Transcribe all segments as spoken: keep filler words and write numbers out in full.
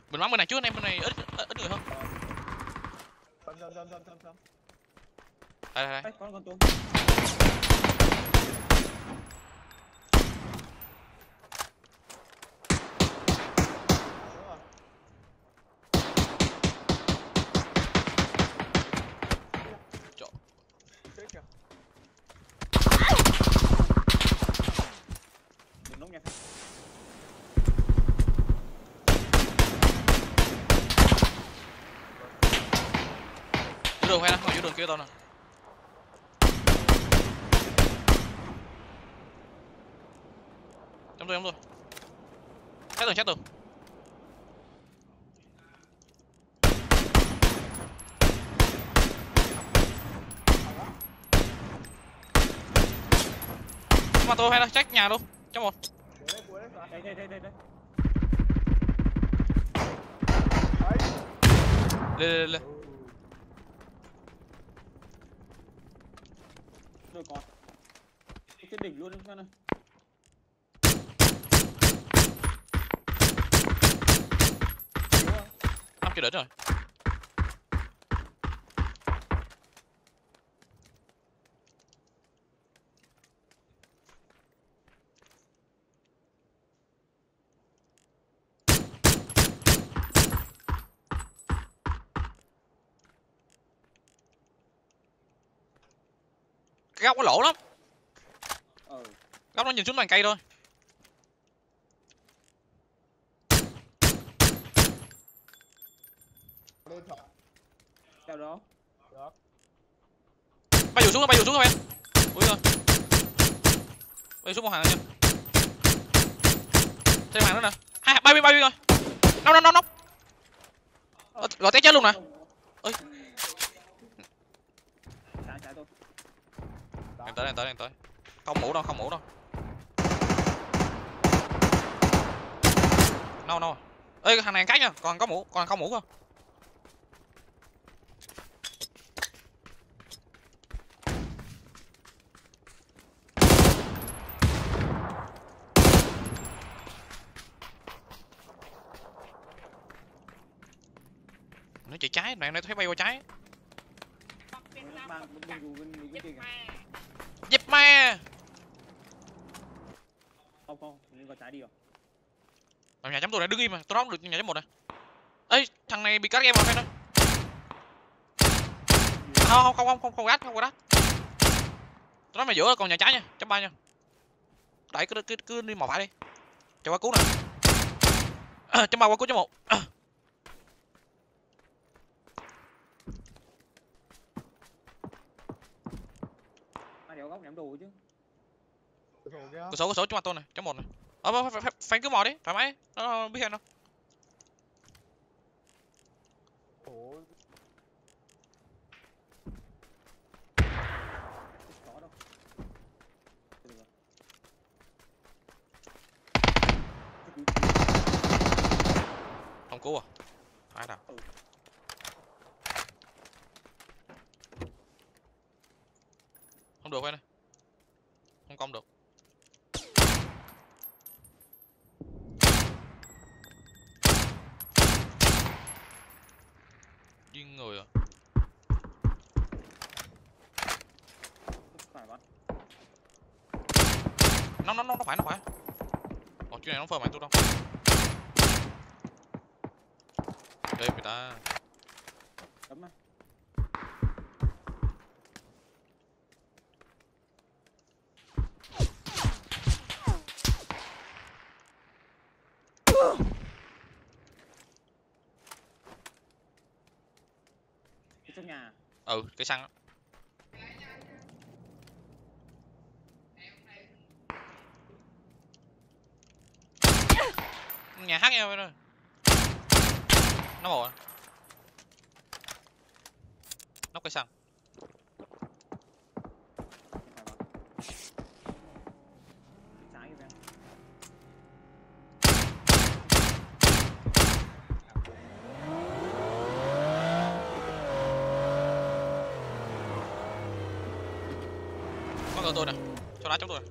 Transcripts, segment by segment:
Mình bắn bên này trước anh em, bên này ít ít, ít người hơn. Sâm sâm sâm sâm sâm sâm. Đây đây đây. Con con tôm. Nóng nha. Giữa đường hay nó, giữa đường kia tao nè. Trong tôi, trong tôi. Sát tường, sát tường. Mà tôi hay là check nhà luôn. Trong một. Đây đây đây đây đây. Lên lên lên. Rồi còn. Trên đỉnh luôn em này. Năm kia đỡ rồi. Cái góc có lỗ lắm. Ừ. Góc nó nhìn xuống bàn cây thôi. Chào đó. Bay dù xuống, bay dù xuống các em. Ui rồi. Bay xuống một hàng nha. Thêm hàng nữa nè. Hai bay bay bay rồi. Nóc nóc nóc nóc. Gọi té chết luôn nè. Ơi. Trái trái tôi. Em tới, em tới, em tới. Không mũ đâu, không mũ đâu. No no. Ê thằng này cái nha, còn có mũ, còn không mũ không? Nó chạy trái, này nó thấy bay qua trái. Dẹp ma. Không không, nên có trái đi rồi. Làm nhà chấm tôi này đứng im mà, tôi đóng được nhà chấm một này. Ê, thằng này bị cắt game vào phải không? Không không không không không không gắt, không có đắt. Tôi nói mày giữa còn nhà trái nha, chấm ba nha. Đẩy cứ cứ cứ đi mò phải đi. Cho qua cứu nè. À, chấm ba qua cứu chấm một. À. Góc nhắm đồ chứ. Cửa sổ cửa sổ trước mặt tôi này, chấm một này. Ờ phải, phải, phải cứ mò đi, thoải mái. Nó biết hết đâu. Không cứu à? Ai nào? Không được phải này. Không công được. Điên người à. Nó nó nó nó phải nó phải. Ồ chuyện này nó phơ mày tôi đâu. Đây người ta. Cấm á. Trong nhà. Ừ, cái xăng đó. Nhà hát nhau rồi. Nó mồ à. Nóc cái xăng. Có người tôi nè, cho đá chống tôi nè.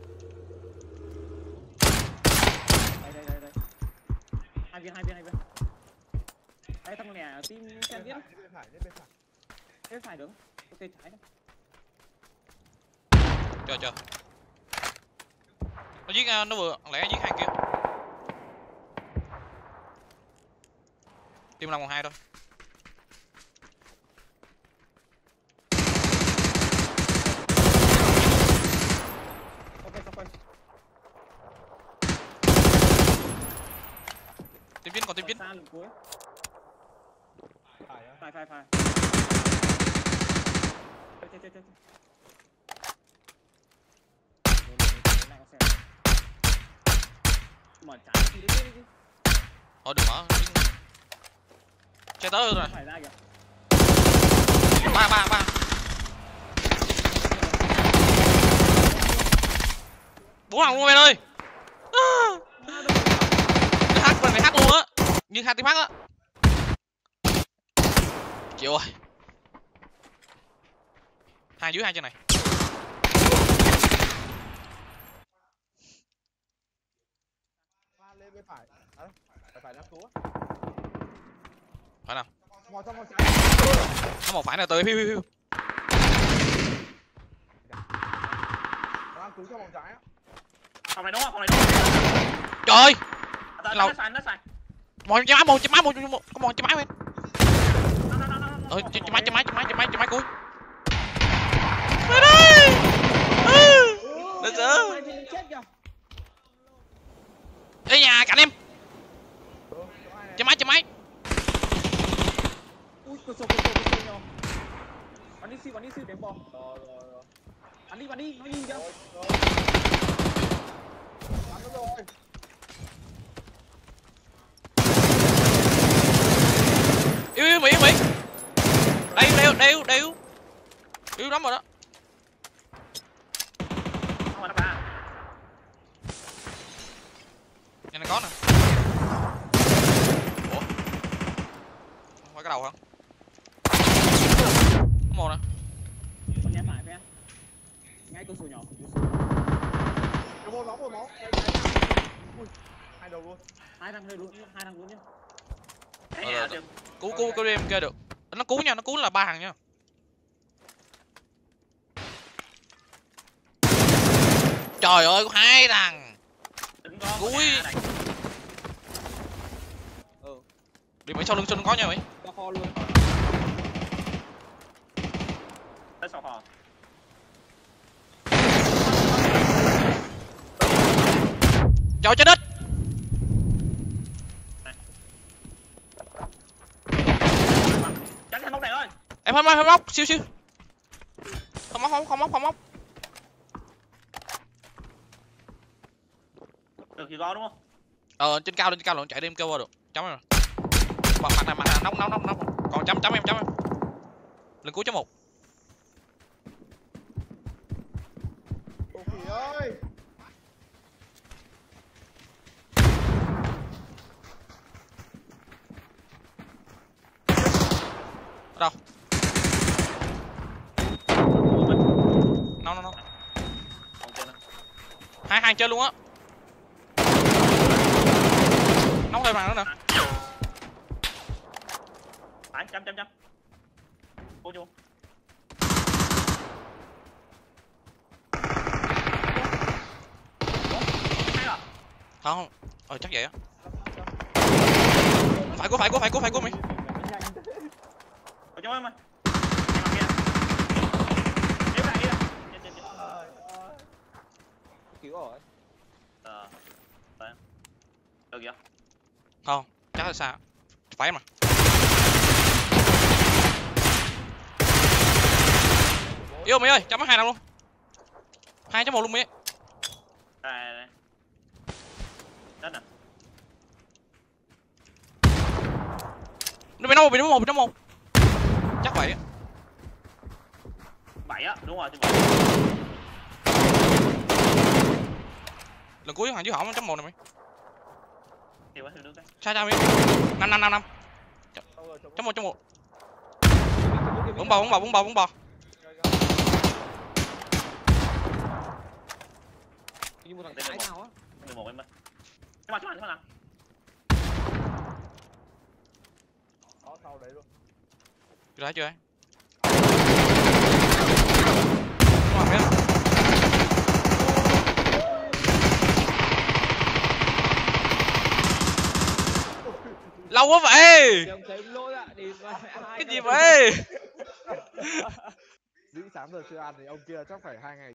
Đây đây đây đây. Hai viên hai viên hai viên. Đây thằng này team xem biết. Bên phải, bên phải. Bên phải được. Ok trái đó. Chờ chờ. Nó giết nó vừa lẽ giết hai kia. Team năm còn hai thôi. Ok xong rồi. Team chín còn team chín. Xa lần cuối. Phải á. Phải phải phải. Chết chết chết chết. Này có xe. Mở trái thì đi đi. Thôi đừng mở. Chơi tới rồi. Phải ra kìa. Ba ba ba. Bốn thằng luôn bên ơi. Cái hack mình phải hack luôn á. Nhưng hai team hack á. Chịu rồi. Hai dưới hai trên này. Pha lên bên phải. À, phải phải năm cú á. Phải nào? Ngồi trong ngồi trái. Nó một phải nào tới phiu phiu phiu. Năm cú trong vòng trái á. Phòng này đúng không? Phòng này đúng không? Trời ơi. Nó xài, nó xài. Một chấm máy, một chấm máy, một một có một chấm máy bên. Nó nó nó nó. Ờ chấm máy, chấm máy, chấm máy, chấm máy, chấm máy cuối. Về đây. Được chưa? Chết kìa. Đây nhà cạnh em. Chấm máy, chấm máy. Ui, cửa sổ, cửa sổ, cửa sổ nhau. Bắn đi siêu, bắn đi siêu đánh bò. Rồi rồi rồi. Bắn đi, bắn đi, nó nhìn kìa. Rồi rồi. Bắn nó rồi. Yêu yêu Mỹ, yêu Mỹ. Đây, đeo, đeo, đeo. Yêu lắm rồi đó. Không phải nó bà. Nhà này có nè. Ủa? Không phải cái đầu hả? Có một nè. Con nhé phải phải. Ngay cửa sổ nhỏ. Cái một máu, một máu. Ui, hai đầu luôn. Hai thằng đây luôn, hai thằng luôn nhá. Ờ, ờ, ờ. Cứu cứu cứu em kia được. Nó cứu nha, nó cứu là ba thằng nha. Trời ơi, có hai thằng. Cúi. Ừ. Đi mấy sau lưng chân có nha mày. Qua kho luôn. Tới sau kho. Trời chết đất. Tránh cái móc này ơi. Em không móc, không móc, siêu siêu. Không móc, không không móc, không móc. Được thì có đúng không? Ờ trên cao lên trên cao lộn chạy đi em kêu qua được. Chấm em rồi. Mặt mặt này mặt này nóng nóng nóng nóng. Còn chấm chấm em chấm em. Lần cuối chấm một. Ô khỉ ơi. Ở đâu? Nó nó nó. Hai hai chơi luôn á. Nóng thêm hàng nữa nè. Phải chấm chấm chấm. Cô chú. Không. Ờ chắc vậy á. Phải của phải của phải của phải của mày. Ở chỗ em ơi. Yếu này đi. Chết chết chết. Cứu rồi. Ờ. Đấy. Được chưa? Không, chắc là sao? Phải mà. Yêu mày ơi, chấm hai nào luôn. Hai chấm một luôn mày. Đây đây. Đất nè. Nó bị nó một, bị nó một, bị nó một. Chắc vậy á. Bảy á, đúng rồi, Lần cuối thằng dưới hỏng chấm một này mày. thì quá được đấy. Sao sao mày? Năm năm năm năm. Chấm một chấm một. Vững bò vững bò vững bò vững bò. Như một thằng trái nào á. mười một em ơi. Chấm vào chấm vào chấm vào nào. đó sau đấy luôn. Chưa thấy chưa thấy. Đúng rồi, biết. Lâu quá vậy. Em thấy lỗi ạ, đi hai Cái gì vậy? Dĩ sáng giờ chưa ăn thì ông kia chắc phải hai ngày